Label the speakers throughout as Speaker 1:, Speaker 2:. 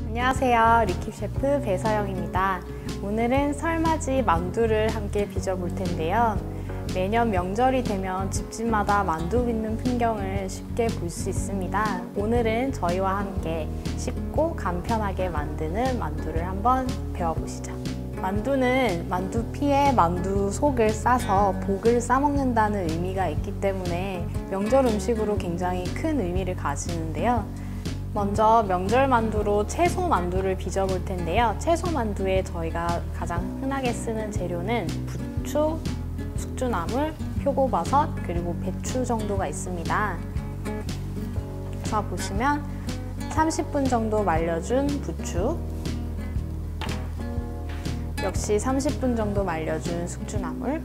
Speaker 1: 안녕하세요. 리킵 셰프 배서영입니다. 오늘은 설맞이 만두를 함께 빚어볼 텐데요. 매년 명절이 되면 집집마다 만두 빚는 풍경을 쉽게 볼 수 있습니다. 오늘은 저희와 함께 쉽고 간편하게 만드는 만두를 한번 배워보시죠. 만두는 만두피에 만두 속을 싸서 복을 싸먹는다는 의미가 있기 때문에 명절 음식으로 굉장히 큰 의미를 가지는데요. 먼저 명절 만두로 채소 만두를 빚어볼 텐데요. 채소 만두에 저희가 가장 흔하게 쓰는 재료는 부추, 숙주나물, 표고버섯, 그리고 배추 정도가 있습니다. 자, 보시면 30분 정도 말려준 부추, 역시 30분 정도 말려준 숙주나물,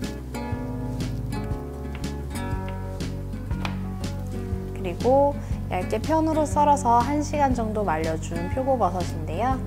Speaker 1: 그리고 얇게 편으로 썰어서 1시간 정도 말려준 표고버섯인데요.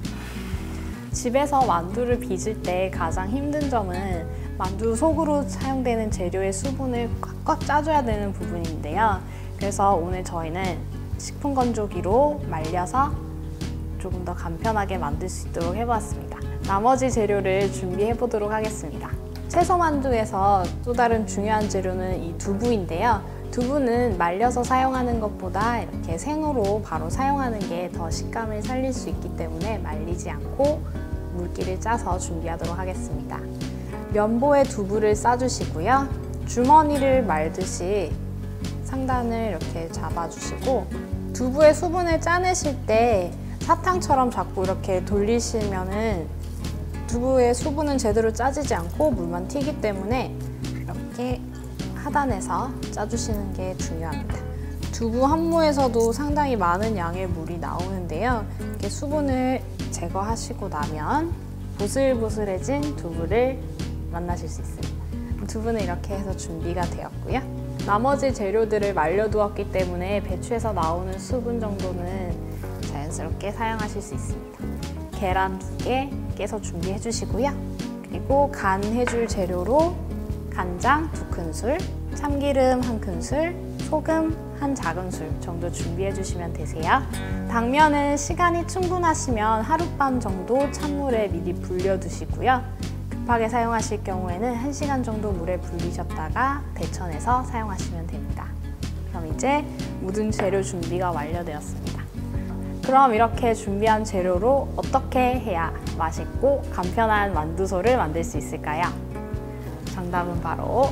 Speaker 1: 집에서 만두를 빚을 때 가장 힘든 점은 만두 속으로 사용되는 재료의 수분을 꽉꽉 짜줘야 되는 부분인데요. 그래서 오늘 저희는 식품 건조기로 말려서 조금 더 간편하게 만들 수 있도록 해보았습니다. 나머지 재료를 준비해 보도록 하겠습니다. 채소 만두에서 또 다른 중요한 재료는 이 두부인데요. 두부는 말려서 사용하는 것보다 이렇게 생으로 바로 사용하는 게 더 식감을 살릴 수 있기 때문에 말리지 않고 물기를 짜서 준비하도록 하겠습니다. 면보에 두부를 싸주시고요. 주머니를 말듯이 상단을 이렇게 잡아주시고 두부의 수분을 짜내실 때 사탕처럼 자꾸 이렇게 돌리시면은 두부의 수분은 제대로 짜지지 않고 물만 튀기 때문에 이렇게 하단에서 짜주시는 게 중요합니다. 두부 한 무에서도 상당히 많은 양의 물이 나오는데요. 이렇게 수분을 제거하시고 나면 보슬보슬해진 두부를 만나실 수 있습니다. 두부는 이렇게 해서 준비가 되었고요. 나머지 재료들을 말려두었기 때문에 배추에서 나오는 수분 정도는 자연스럽게 사용하실 수 있습니다. 계란 2개 깨서 준비해 주시고요. 그리고 간해줄 재료로 간장 2큰술, 참기름 1큰술, 소금 1작은술 정도 준비해 주시면 되세요. 당면은 시간이 충분하시면 하룻밤 정도 찬물에 미리 불려 두시고요. 급하게 사용하실 경우에는 1시간 정도 물에 불리셨다가 데쳐내서 사용하시면 됩니다. 그럼 이제 모든 재료 준비가 완료되었습니다. 그럼 이렇게 준비한 재료로 어떻게 해야 맛있고 간편한 만두소를 만들 수 있을까요? 정답은 바로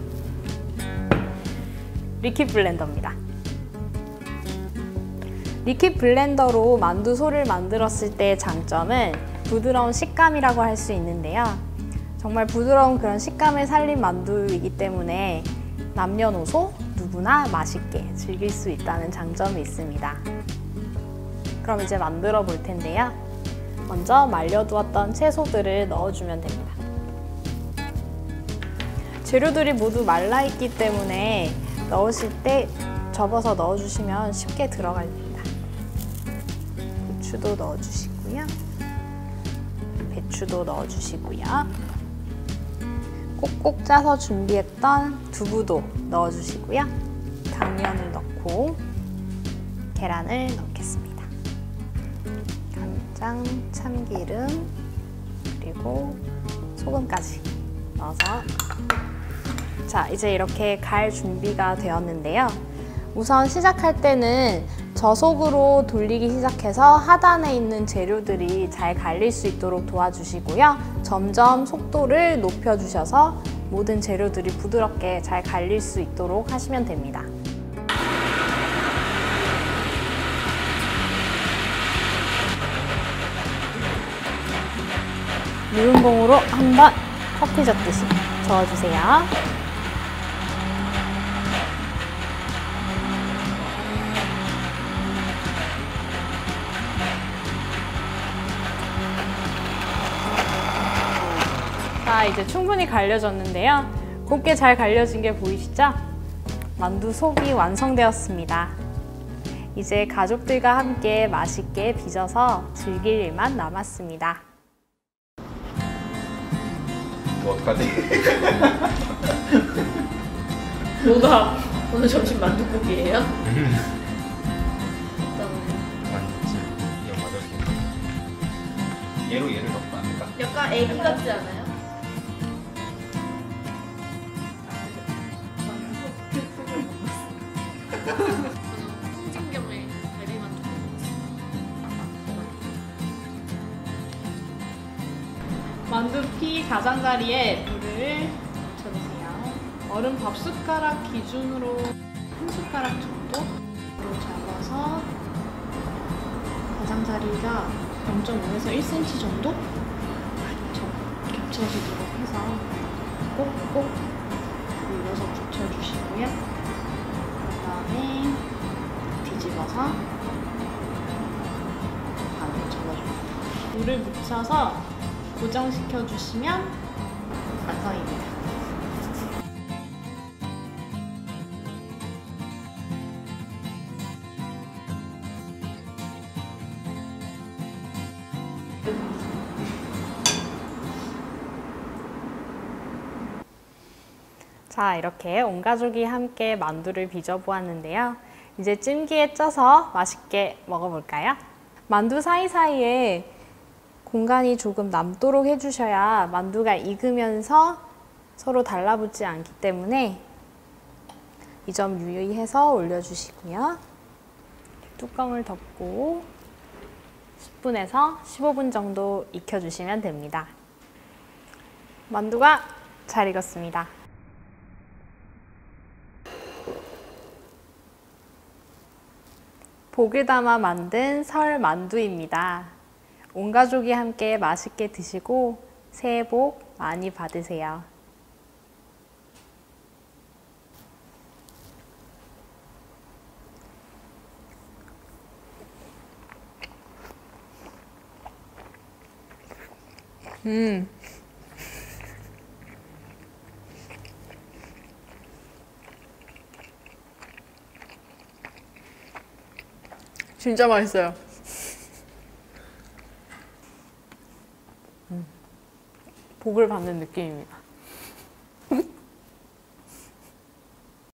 Speaker 1: 리퀴드 블렌더입니다. 리퀴드 블렌더로 만두소를 만들었을 때의 장점은 부드러운 식감이라고 할 수 있는데요. 정말 부드러운 그런 식감을 살린 만두이기 때문에 남녀노소 누구나 맛있게 즐길 수 있다는 장점이 있습니다. 그럼 이제 만들어 볼 텐데요. 먼저 말려두었던 채소들을 넣어주면 됩니다. 재료들이 모두 말라있기 때문에 넣으실 때 접어서 넣어주시면 쉽게 들어갑니다. 부추도 넣어주시고요. 배추도 넣어주시고요. 꼭꼭 짜서 준비했던 두부도 넣어주시고요. 당면을 넣고 계란을 넣겠습니다. 간장, 참기름, 그리고 소금까지 넣어서 자, 이제 이렇게 갈 준비가 되었는데요. 우선 시작할 때는 저속으로 돌리기 시작해서 하단에 있는 재료들이 잘 갈릴 수 있도록 도와주시고요. 점점 속도를 높여주셔서 모든 재료들이 부드럽게 잘 갈릴 수 있도록 하시면 됩니다. 묽은 봉으로 한번 커피 젓듯이 저어주세요. 자, 이제 충분히 갈려졌는데요. 곱게 잘 갈려진 게 보이시죠? 만두 속이 완성되었습니다. 이제 가족들과 함께 맛있게 빚어서 즐길 일만 남았습니다.
Speaker 2: 어떡하지?
Speaker 3: 뭐가 오늘 점심 만둣국이에요?
Speaker 2: 만두집 이거 받을게요. 얘로 얘를 넣으면 안 될까?
Speaker 3: 약간 애기 같지 않아요? 홍진경의 베리만 좀
Speaker 1: 만두피 가장자리에 물을 묻혀주세요. 얼음 밥 숟가락 기준으로 한 숟가락 정도로 잡아서 가장자리가 0.5에서 1cm 정도 겹쳐지도록 해서 꼭꼭 눌러서 붙여주시고요. 그 다음에 뒤집어서 반으로 접어줍니다. 물을 묻혀서 고정시켜 주시면 완성입니다. 자, 이렇게 온 가족이 함께 만두를 빚어보았는데요. 이제 찜기에 쪄서 맛있게 먹어볼까요? 만두 사이사이에 공간이 조금 남도록 해주셔야 만두가 익으면서 서로 달라붙지 않기 때문에 이 점 유의해서 올려주시고요. 뚜껑을 덮고 10분에서 15분 정도 익혀주시면 됩니다. 만두가 잘 익었습니다. 복을 담아 만든 설 만두입니다. 온 가족이 함께 맛있게 드시고 새해 복 많이 받으세요. 진짜 맛있어요. 복을 받는 느낌입니다.